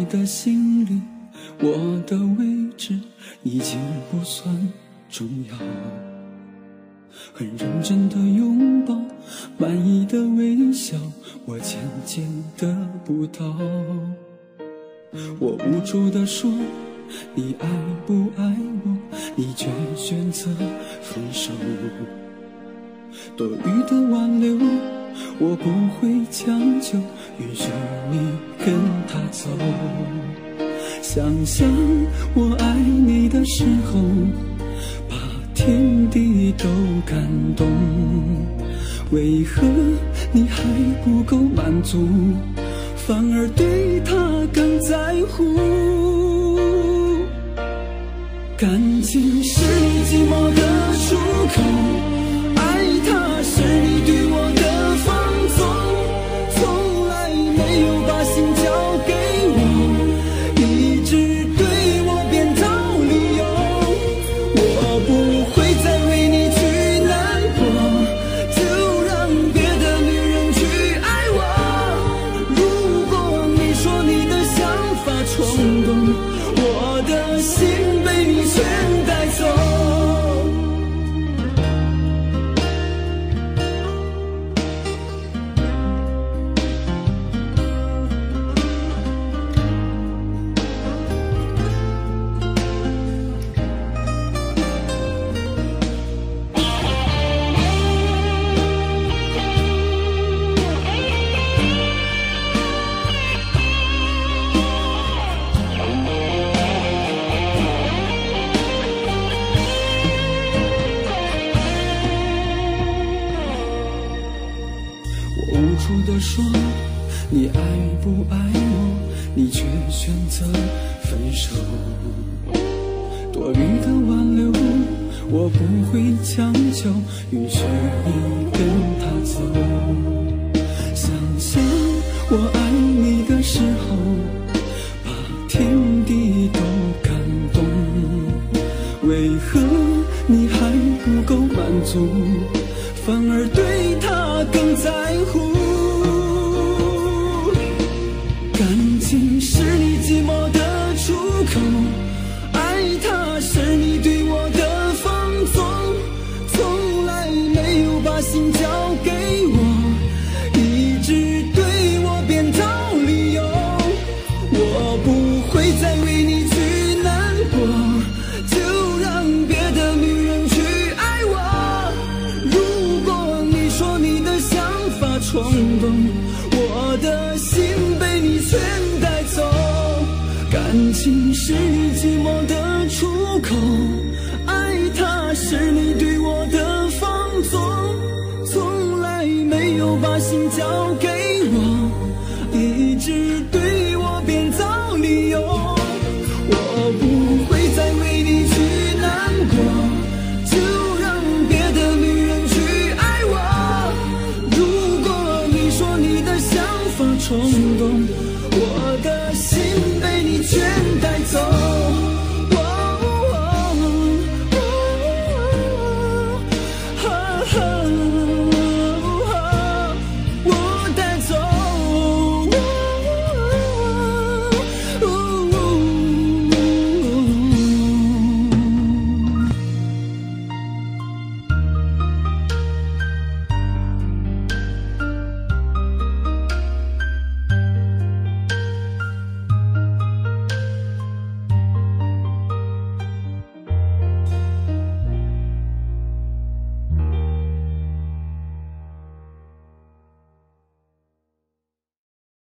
的心里，我的位置已经不算重要。很认真的拥抱，满意的微笑，我渐渐得不到。我无助地说，你爱不爱我，你却选择分手。多余的挽留，我不会强求，允许你跟他走。想想我爱你的时候，把天地都感动，为何你还不够满足，反而对他更在乎？感情是你寂寞的出口，爱他是你对我的放纵，从来没有把心交给我，一直对我编造理由。我不会再为你去难过，就让别的女人去爱我。如果你说你的想法冲动，我的心被你全带走。无处地说，你爱不爱我，你却选择分手。多余的挽留，我不会强求，允许你跟他走。想想我爱你的时候，把天地都感动，为何你还不够满足，反而对他更在乎？感情是你寂寞的出口，爱他是你对我的放纵，从来没有把心交给我，一直对我编造理由。我不会再为你去难过，就让别的女人去爱我。如果你说你的想法冲动，我的心被你全带走。感情是你寂寞的出口，爱他是你对